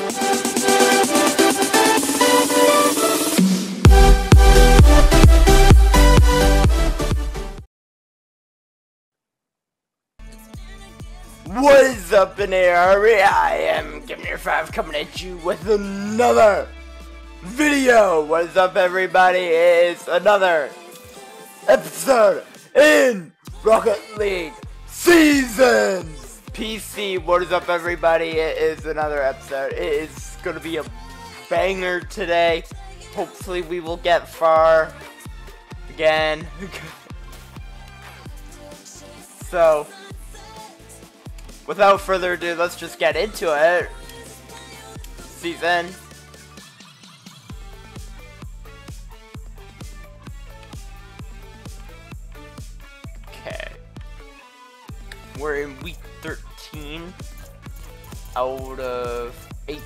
What is up in here? I am Pineterest coming at you with another video. What is up, everybody? It's another episode in Rocket League Seasons PC. What is up, everybody? It is another episode. It is gonna be a banger today. Hopefully we will get far again. So without further ado, let's just get into it. Season. Okay. We're in week 13 out of 18.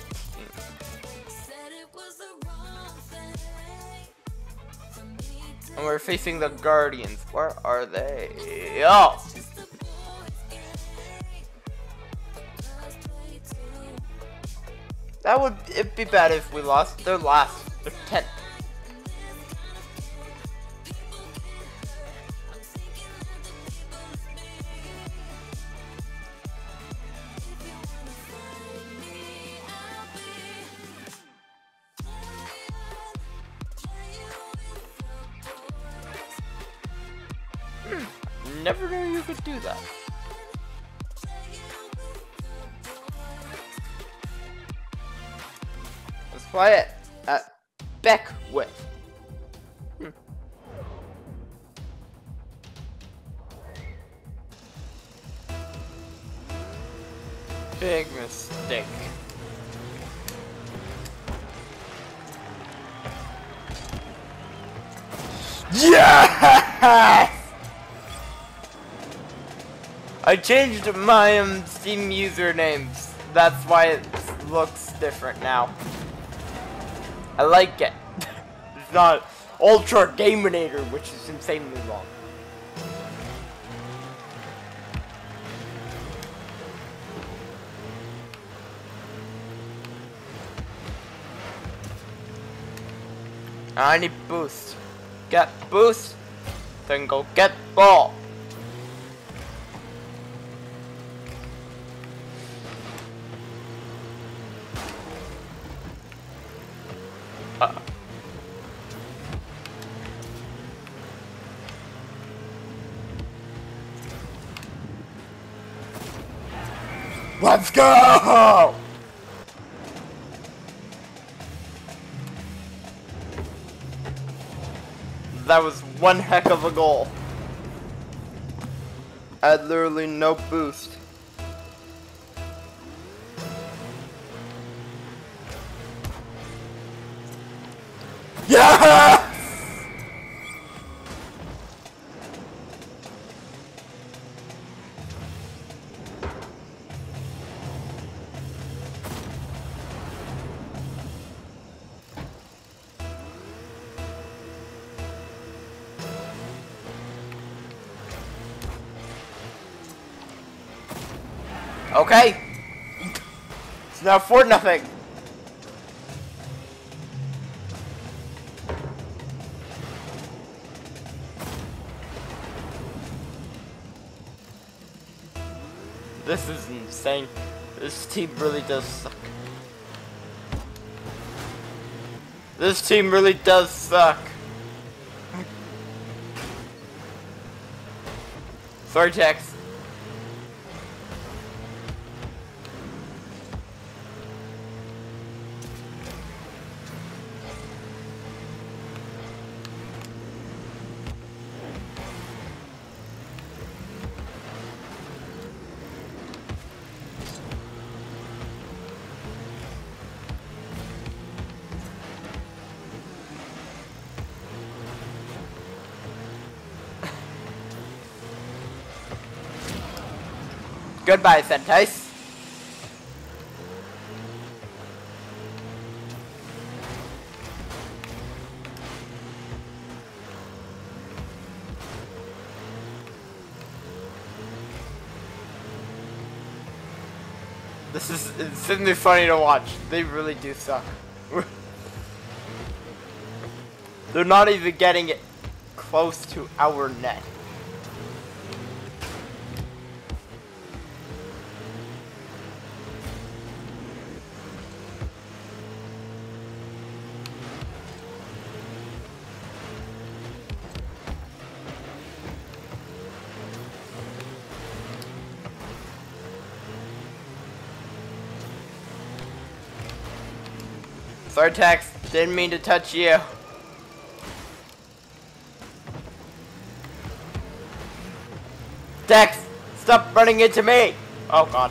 And we're facing the Guardians. Where are they? Oh! That would it'd be bad if we lost. They're last. They're 10th. Never knew you could do that. Let's play it at Beckwith. Big mistake. Yes! I changed my Steam usernames. That's why it looks different now. I like it. It's not Ultra Gaminator, which is insanely long. I need boost. Get boost, then go get ball. Let's go! That was one heck of a goal. I had literally no boost. Yeah! Okay. It's now 4-0. This is insane. This team really does suck. This team really does suck. Sorry, Tex. Goodbye, Sentais. It's gonna be funny to watch. They really do suck. They're not even getting it close to our net. Sorry, Tex. Didn't mean to touch you. Tex, stop running into me. Oh, God.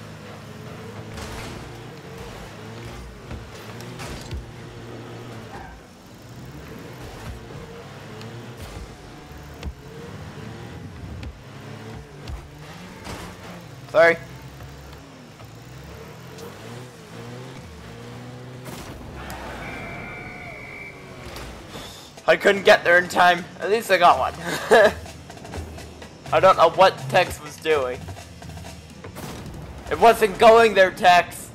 Sorry. I couldn't get there in time. At least I got one. I don't know what Tex was doing. It wasn't going there, Tex.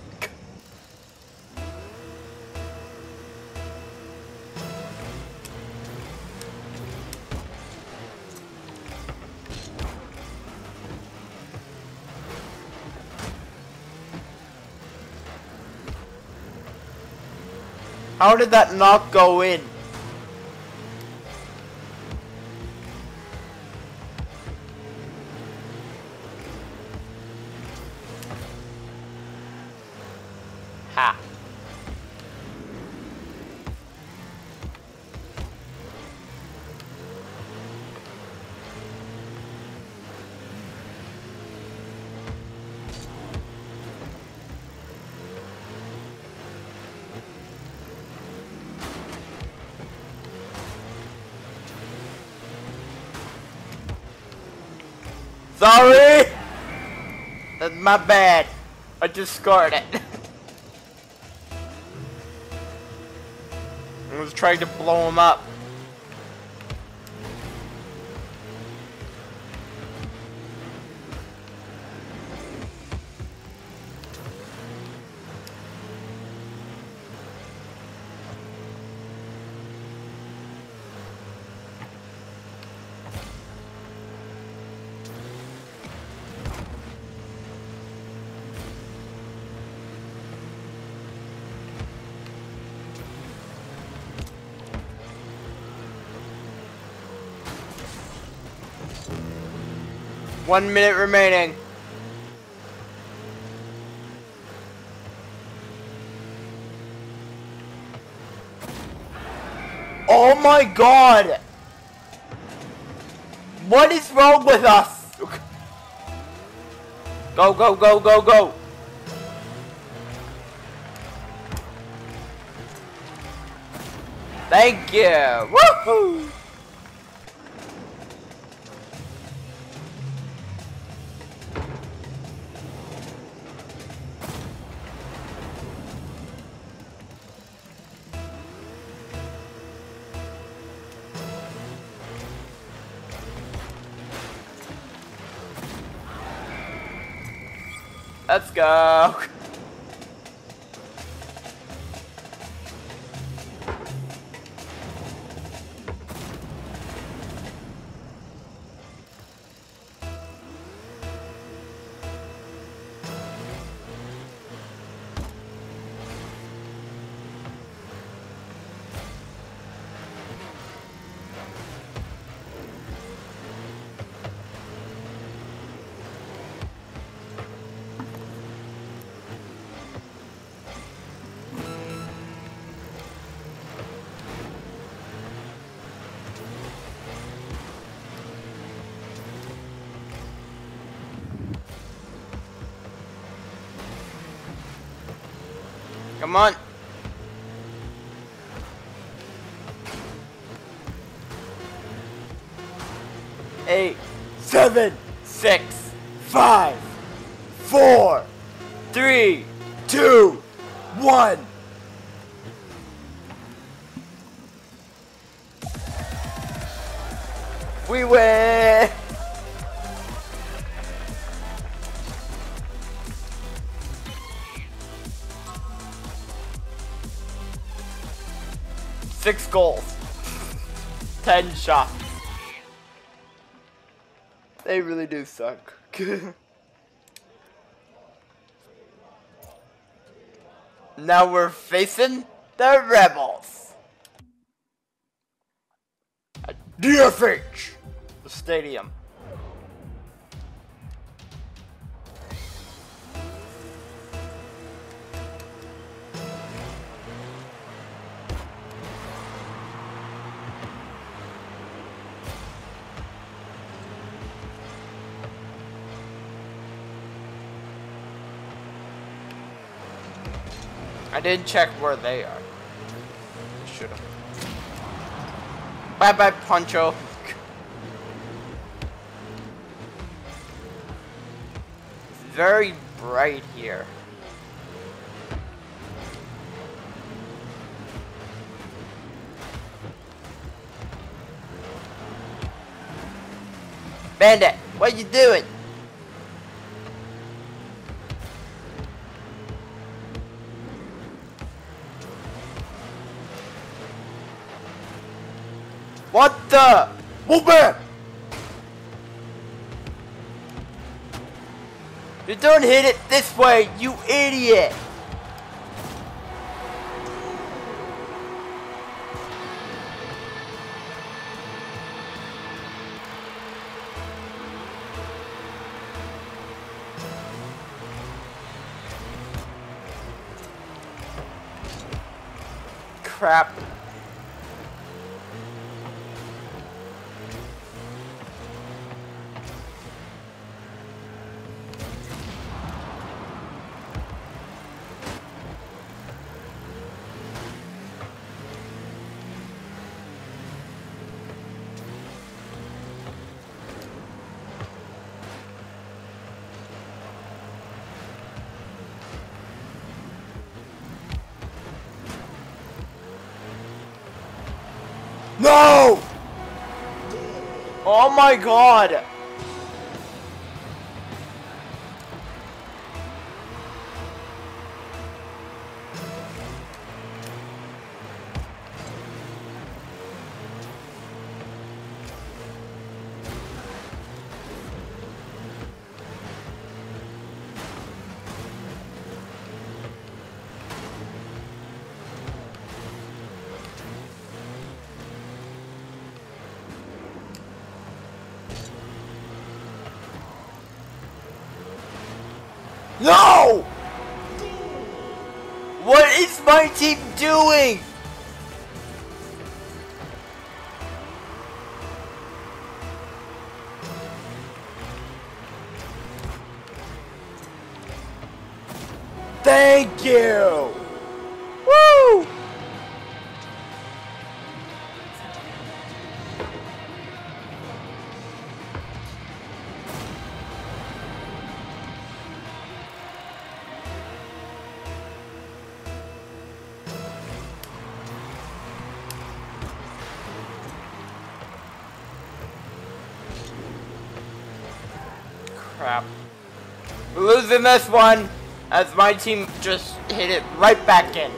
How did that not go in? Ha. Sorry! That's my bad. I just scored it. I was trying to blow him up. One minute remaining. Oh my God! What is wrong with us? Go, go, go, go, go! Thank you! Woohoo! Let's go. Come on. Eight, 7, 6, 5, 4, 3, 2, 1. We win. 6 goals. 10 shots. They really do suck. Now we're facing the Rebels. At DFH, the stadium. I didn't check where they are. Should've. Bye bye, Poncho. It's very bright here. Bandit, what you doing? What the? Move back! You don't hit it this way, you idiot! Crap. No! Oh my god! No! What is my team doing? Thank you! Woo! Crap. We're losing this one as my team just hit it right back in.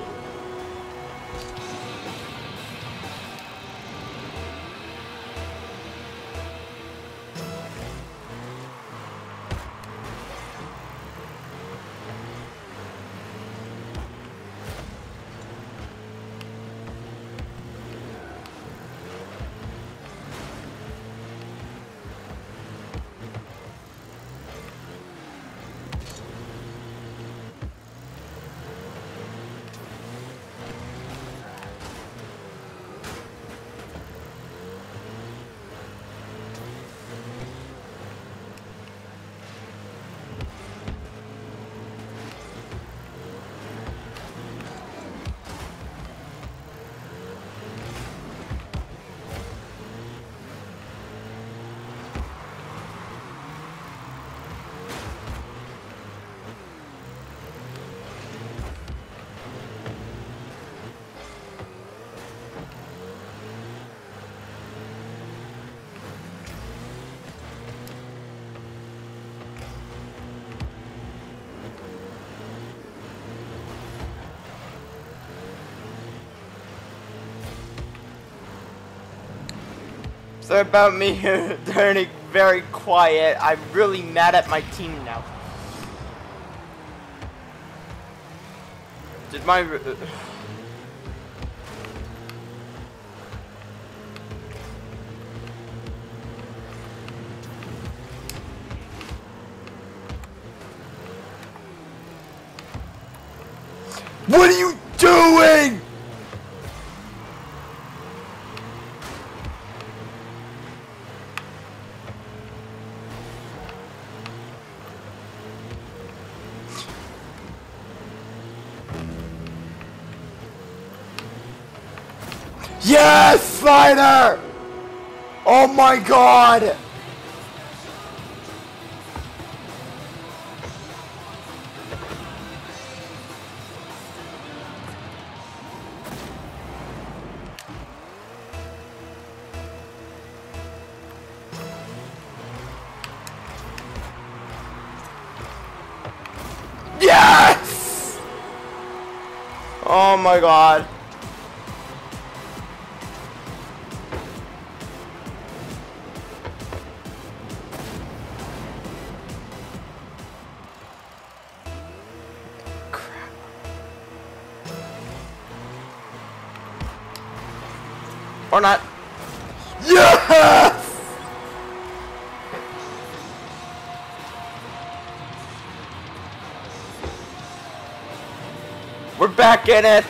Sorry about me turning very quiet. I'm really mad at my team now. Did my... What are you doing? Yes, Spider! Oh my god! Yes! Oh my god. Crap. Or not. Yes! We're back in it.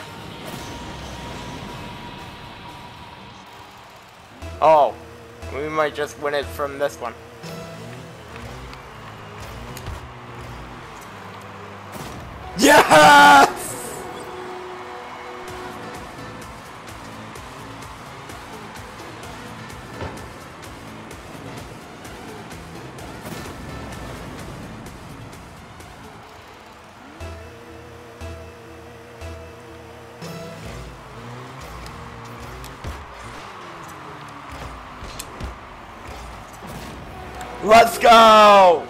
Oh, we might just win it from this one. Yes! Let's go!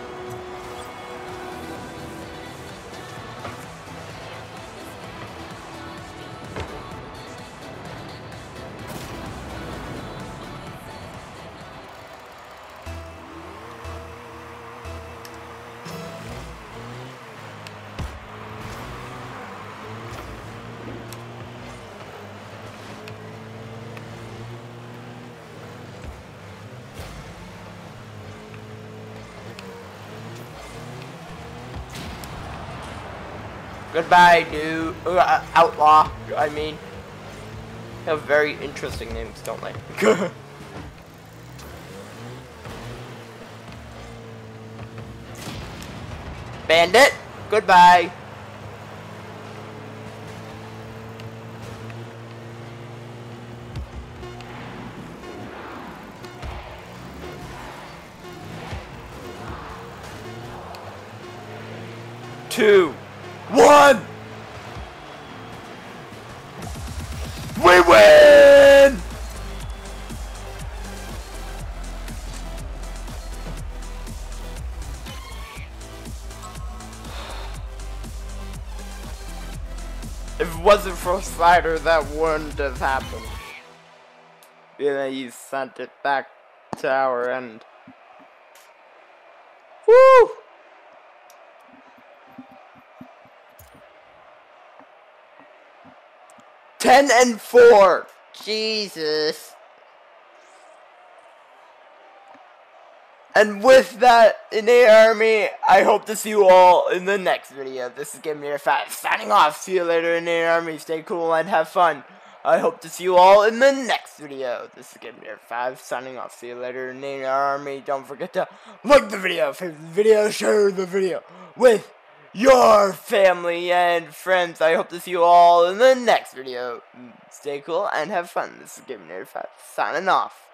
Goodbye, dude. Outlaw, I mean. They have very interesting names, don't they? Bandit, goodbye. Two. One! We win! If it wasn't for Slider, that wouldn't have happened. Yeah, he sent it back to our end. Woo! Ten and 4. Jesus. And with that, Inator Army, I hope to see you all in the next video. This is Inator 5 signing off. See you later, Inator Army. Stay cool and have fun. I hope to see you all in the next video. This is Inator 5 signing off. See you later, Inator Army. Don't forget to like the video, favorite the video, share the video with your family and friends. I hope to see you all in the next video. Stay cool and have fun. This is Inator 5 signing off.